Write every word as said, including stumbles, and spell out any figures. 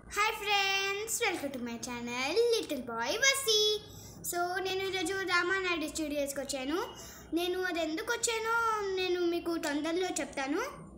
Hi friends, welcome to my channel little boy Wasi. So నేను ఈరోజు రామానాయుడు స్టూడియోస్కి వచ్చాను. నేను అది ఎందుకు వచ్చానో నేను మీకు తొందరలో చెప్తాను.